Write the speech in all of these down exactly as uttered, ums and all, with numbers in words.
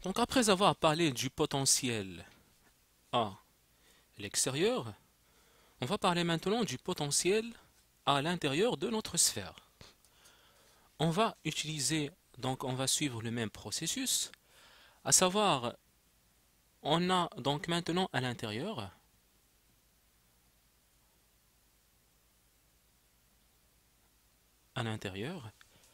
Donc après avoir parlé du potentiel à l'extérieur, on va parler maintenant du potentiel à l'intérieur de notre sphère. On va utiliser, donc on va suivre le même processus, à savoir, on a donc maintenant à l'intérieur, à l'intérieur,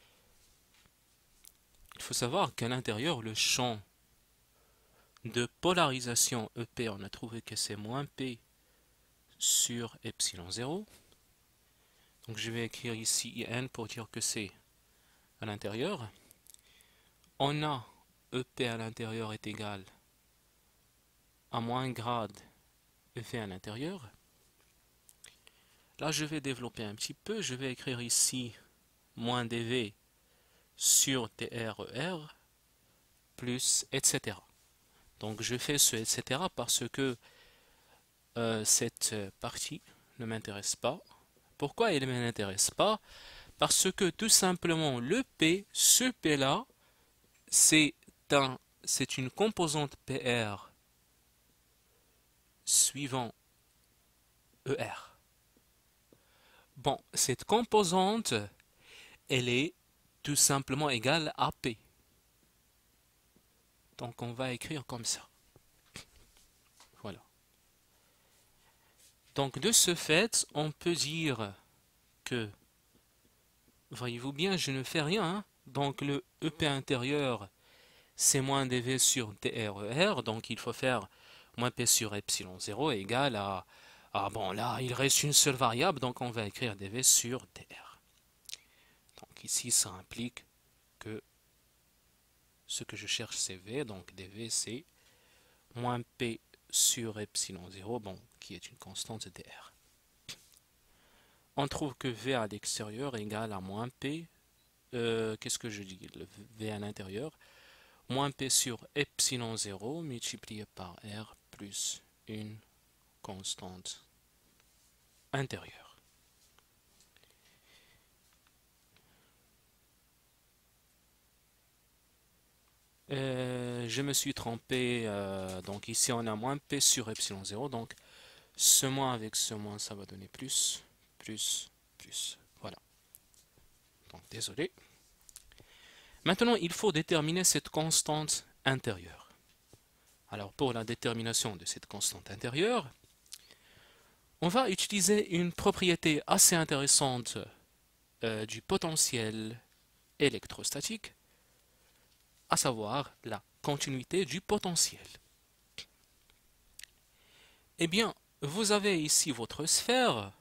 il faut savoir qu'à l'intérieur, le champ de polarisation E P, on a trouvé que c'est moins P sur epsilon zéro. Donc je vais écrire ici I N pour dire que c'est à l'intérieur. On a E P à l'intérieur est égal à moins grade E V à l'intérieur. Là je vais développer un petit peu, je vais écrire ici moins D V sur T R E R plus et cetera. Donc je fais ce et cetera parce que euh, cette partie ne m'intéresse pas. Pourquoi elle ne m'intéresse pas? Parce que tout simplement le P, ce P là, c'est un, c'est une composante P R suivant E R. Bon, cette composante, elle est tout simplement égale à P. Donc on va écrire comme ça. Voilà. Donc de ce fait, on peut dire que, voyez-vous bien, je ne fais rien, hein. Donc le E P intérieur, c'est moins D V sur T R E R, donc il faut faire moins P sur epsilon zéro égale à, ah bon là, il reste une seule variable, donc on va écrire D V sur T R. Donc ici, ça implique que ce que je cherche c'est V, donc D V c'est moins P sur epsilon zéro, bon, qui est une constante de R. On trouve que V à l'extérieur égale à moins P, euh, qu'est-ce que je dis, le V à l'intérieur, moins P sur epsilon zéro multiplié par R plus une constante intérieure. Euh, je me suis trompé, euh, donc ici on a moins P sur epsilon zéro, donc ce moins avec ce moins ça va donner plus, plus, plus, voilà. Donc désolé. Maintenant il faut déterminer cette constante intérieure. Alors pour la détermination de cette constante intérieure, on va utiliser une propriété assez intéressante euh, du potentiel électrostatique, à savoir la continuité du potentiel. Eh bien, vous avez ici votre sphère.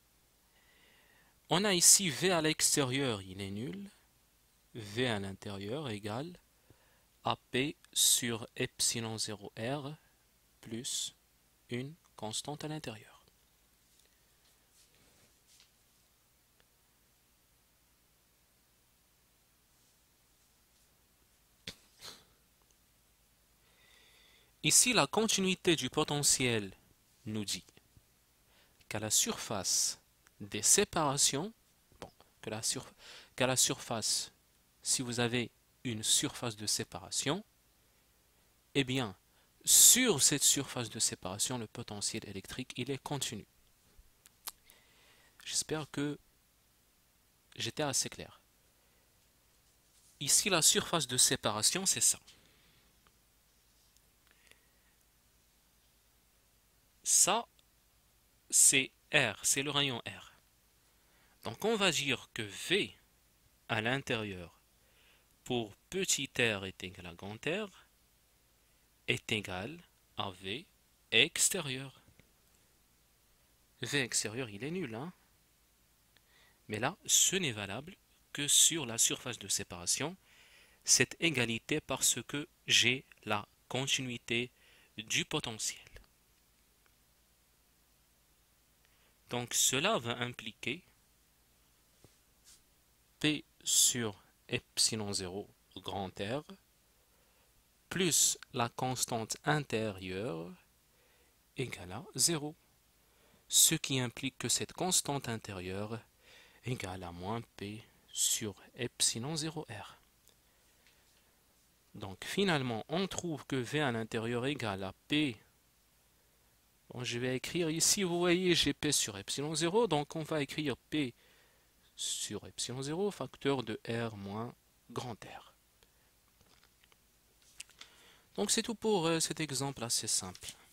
On a ici V à l'extérieur, il est nul. V à l'intérieur égale A P sur epsilon zéro R plus une constante à l'intérieur. Ici, la continuité du potentiel nous dit qu'à la surface des séparations, bon, que la sur, qu'à la surface, si vous avez une surface de séparation, eh bien, sur cette surface de séparation, le potentiel électrique, il est continu. J'espère que j'étais assez clair. Ici, la surface de séparation, c'est ça. Ça, c'est R, c'est le rayon R. Donc on va dire que V à l'intérieur pour petit r est égal à grand R est égal à V extérieur. V extérieur, il est nul, hein? Mais là, ce n'est valable que sur la surface de séparation, cette égalité parce que j'ai la continuité du potentiel. Donc cela va impliquer P sur epsilon zéro grand R plus la constante intérieure égale à zéro. Ce qui implique que cette constante intérieure égale à moins P sur epsilon zéro R. Donc finalement, on trouve que V à l'intérieur égale à P. Bon, je vais écrire ici, vous voyez, j'ai P sur epsilon zéro, donc on va écrire P sur epsilon zéro, facteur de R moins grand R. Donc c'est tout pour euh, cet exemple assez simple.